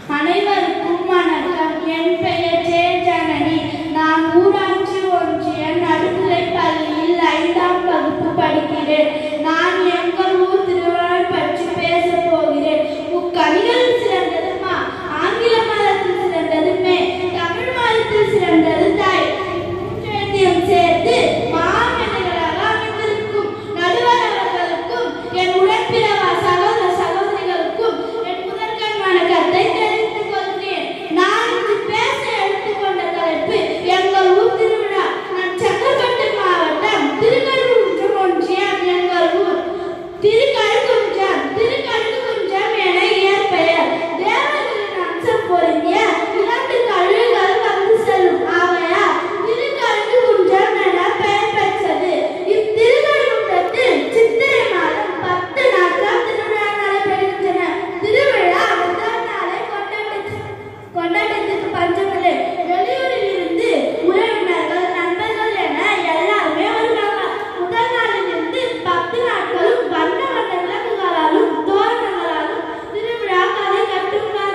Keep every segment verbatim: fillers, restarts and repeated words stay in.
அனைவருக்கும் வணக்கம். என் பெயர் ஜே ஜனனி. நான் ஊராட்சி ஒன்றிய நடுநிலைப் பள்ளியில் ஐந்தாம் வகுப்பு படிக்கிறேன். நான் எங்கள் ஊர் திருவிழா பற்றி பேசப் போகிறேன். முக்கணிகளில் சிறந்ததுமா, ஆங்கில மதத்தில் சிறந்ததுமே, தமிழ் மதத்தில் சிறந்தது தாய். மூன்றையும் சேர்த்து மாமனிதர்களாக அமைந்திருக்கும் நடுவர் அவர்களுக்கும் என் உடன்பிறவா சகோதர சகோதரிகளுக்கும் என் முதற்கண் வணக்கத்தை தெரிவித்துக் கொள்கிறேன். நான் இன்று பேச எடுத்துக்கொண்ட தலைப்பு எங்கள் ஊர் திருவிழா. நான் செங்கல்பட்டு மாவட்டம் திருக்கழுக்குன்றம் ஒன்றியம். எங்கள் ஊர் திருக்கழுக்குன்றம். திருக்கழுக்குன்றம் என இயற்பெயர். தேவர்களின் அம்சம் பொருந்திய இரண்டு கழுகுகள் வந்து செல்லும் ஆவையால் திருக்கழுக்குன்றம் என பெயர் பெற்றது. இத்திருக்கழுக்குன்றத்தில் சித்திரை மாதம் பத்து நாட்கள் திருவிழா நடைபெறுகின்றன. திருவிழா முதல் நாளை கொண்டாட்டத்து கொண்டாட்டத்துக்கு பஞ்சமில்லை. வெளியூரில் இருந்து உறவினர்கள், நண்பர்கள் என எல்லாருமே வருவாங்க. முதல் நாளில் இருந்து பத்து நாட்களும் வண்ண வண்ண விளக்குகளாலும் தோரணங்களாலும் திருவிழா கதை கட்டுவார்.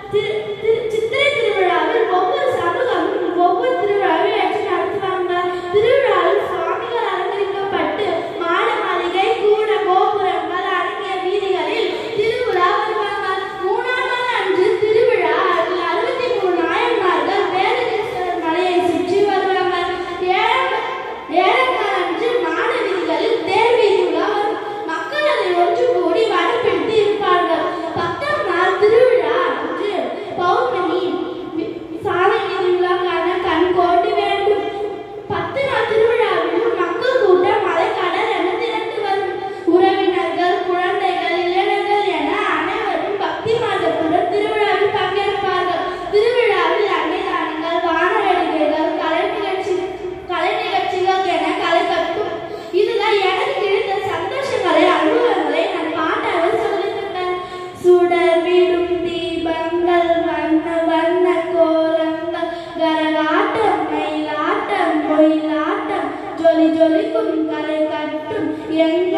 சித்திரை திருவிழாவில் ஒவ்வொரு சமூகமும் ஒவ்வொரு திருவிழாவை ஏற்று நடத்துவாங்க. திருவிழாவில் சுவாமிகள் அலங்கரிக்கப்பட்டு மாட மாளிகை, கூட, கோபுரங்கள் அடங்கிய வீதிகளில் திருவிழா வருவாங்க. மூணாம் நாள் அன்று திருவிழா அறுபத்தி மூணு நாயன்மார்கள் வேலுகேஸ்வரர் மலையை சுற்றி வருவாங்க. ஏழாம் ஏழாம் நாள் அன்று மாட வீதிகளில் தேர் வீதியுலா வரும். மக்கள் அதை ஒன்று கூடி வடப்பிடித்து இருப்பார்கள். பத்தாம் நாள் திருவிழா அன்று பௌர்ணமி. சாலை வீதியுலா காண கண் கோடி வேண்டும். பத்து நாள் திருவிழாவிலும் மக்கள் கூட்டம் மலை கடல் என திரண்டு வரும். உறவினர்கள், குழந்தைகள், இளைஞர்கள் என அனைவரும் பக்தி மார்க்கத்துடன் திருவிழாவில் பங்கேற்பார்கள். திருவிழாவில் அன்னதானங்கள், வான வேடிக்கைகள், கலை நிகழ்ச்சி கலை நிகழ்ச்சிகள் என களை கட்டும். இதுல எனக்கு கிடைத்த சந்தோஷங்களை, அனுபவங்களை நான் பாட்டாக சொல்லியிருந்தேன். சுடர் விடும் தீபங்கள், வண்ண வண்ண கோலங்கள், கரகாட்டம், மயிலாட்டம், ஒயிலாட்டம், ஜொலி ஜொலிக்கும் கலை கட்டும் எங்கள்